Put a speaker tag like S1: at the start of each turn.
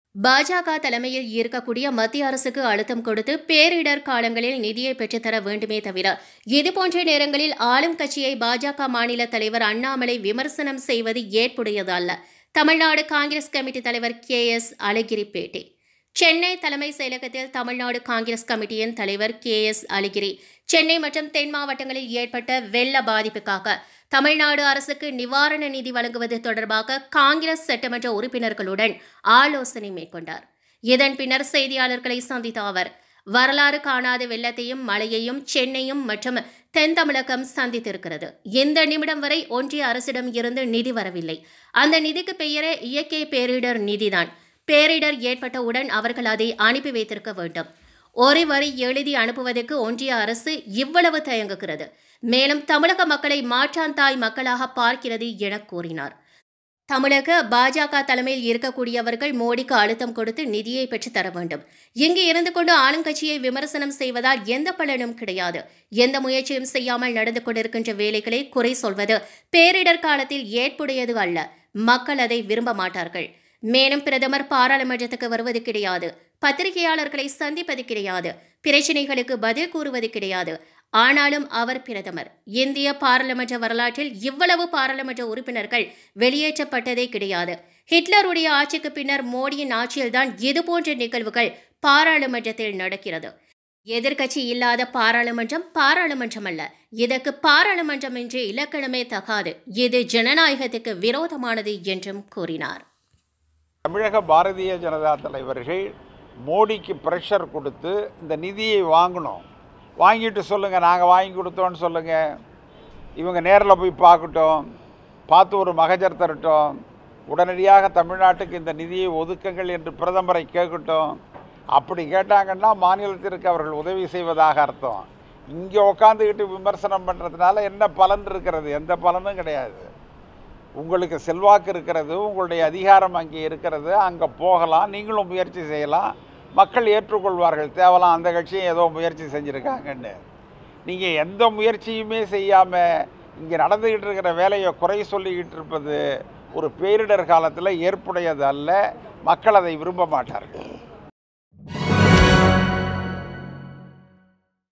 S1: பாஜக தலைமையில் இருக்கக்கூடிய மத்திய அரசுக்கு அழுத்தம் கொடுத்து பேரிடர் காலங்களில் நிதியை பெற்றுத்தர வேண்டுமே தவிர இதுபோன்ற நேரங்களில் ஆளும் கட்சியை பாஜக மாநில தலைவர் அண்ணாமலை விமர்சனம் செய்வது ஏற்புடையதல்ல. தமிழ்நாடு காங்கிரஸ் கமிட்டி தலைவர் KS அழகிரி பேட்டி. சென்னை தலைமை செயலகத்தில் தமிழ்நாடு காங்கிரஸ் கமிட்டியின் தலைவர் KS அழகிரி சென்னை மற்றும் தென் மாவட்டங்களில் ஏற்பட்ட வெள்ள பாதிப்புக்காக தமிழ்நாடு அரசுக்கு நிவாரண நிதி வழங்குவது தொடர்பாக காங்கிரஸ் சட்டமன்ற உறுப்பினர்களுடன் ஆலோசனை மேற்கொண்டார். இதன் பின்னர் செய்தியாளர்களை சந்தித்த அவர், வரலாறு காணாத வெள்ளத்தையும் மழையையும் சென்னையும் மற்றும் தென் தமிழகம் சந்தித்திருக்கிறது. இந்த நிமிடம் வரை ஒன்றிய அரசிடம் இருந்து நிதி வரவில்லை. அந்த நிதிக்கு பெயரே இயற்கை பேரிடர் நிதிதான். பேரிடர் ஏற்பட்டவுடன் அவர்கள் அதை அனுப்பி வைத்திருக்க வேண்டும். ஒரு வரி எழுதி அனுப்புவதற்கு ஒன்றிய அரசு இவ்வளவு தயங்குகிறது. மேலும் தமிழக மக்களை மாற்றாந்தாய் மக்களாக பார்க்கிறது என கூறினார். தமிழக பாஜக தலைமையில் இருக்கக்கூடியவர்கள் மோடிக்கு அழுத்தம் கொடுத்து நிதியை பெற்று தர வேண்டும். இங்கு இருந்து கொண்டு ஆளுங்கட்சியை விமர்சனம் செய்வதால் எந்த பலனும் கிடையாது. எந்த முயற்சியும் செய்யாமல் நடந்து கொண்டிருக்கின்ற வேலைகளை குறை சொல்வது பேரிடர் காலத்தில் ஏற்புடையது அல்ல. மக்கள் அதை விரும்ப மாட்டார்கள். மேலும் பிரதமர் பாராளுமன்றத்துக்கு வருவது கிடையாது. பத்திரிகையாளர்களை சந்திப்பது கிடையாது. பிரச்சினைகளுக்கு பதில் கூறுவது கிடையாது. ஆனாலும் அவர் பிரதமர். இந்திய பாராளுமன்ற வரலாற்றில் இவ்வளவு பாராளுமன்ற உறுப்பினர்கள் வெளியேற்றப்பட்டதே கிடையாது. ஹிட்லருடைய ஆட்சிக்கு பின்னர் மோடியின் ஆட்சியில்தான் இதுபோன்ற நிகழ்வுகள் பாராளுமன்றத்தில் நடக்கிறது. எதிர்க்கட்சி இல்லாத பாராளுமன்றம் அல்ல. இதற்கு பாராளுமன்றம் என்று இலக்கணமே தகாது. இது ஜனநாயகத்துக்கு விரோதமானது என்றும் கூறினார்.
S2: தமிழக பாரதிய ஜனதா தலைவர்கள் மோடிக்கு ப்ரெஷர் கொடுத்து இந்த நிதியை வாங்கணும். வாங்கிட்டு சொல்லுங்கள், நாங்கள் வாங்கி கொடுத்தோன்னு சொல்லுங்கள். இவங்க நேரில் போய் பார்க்கட்டும், பார்த்து ஒரு மகஜர் தரட்டும். உடனடியாக தமிழ்நாட்டுக்கு இந்த நிதியை ஒதுக்குங்கள் என்று பிரதமரை கேட்கட்டும். அப்படி கேட்டாங்கன்னா மாநிலத்திற்கு அவர்கள் உதவி செய்வதாக அர்த்தம். இங்கே உட்காந்துக்கிட்டு விமர்சனம் பண்ணுறதுனால என்ன பலன் இருக்கிறது? எந்த பலனும் கிடையாது. உங்களுக்கு செல்வாக்கு இருக்கிறது, உங்களுடைய அதிகாரம் அங்கே இருக்கிறது, அங்கே போகலாம், நீங்களும் முயற்சி செய்யலாம், மக்கள் ஏற்றுக்கொள்வார்கள். தேவலாம் அந்த கட்சியும் ஏதோ முயற்சி செஞ்சுருக்காங்கன்னு. நீங்கள் எந்த முயற்சியுமே செய்யாமல் இங்கே நடந்துக்கிட்டு இருக்கிற வேலையை குறை சொல்லிக்கிட்டு இருப்பது ஒரு பேரிடர் காலத்தில் ஏற்புடையது அல்ல. மக்கள் அதை விரும்ப மாட்டார்கள்.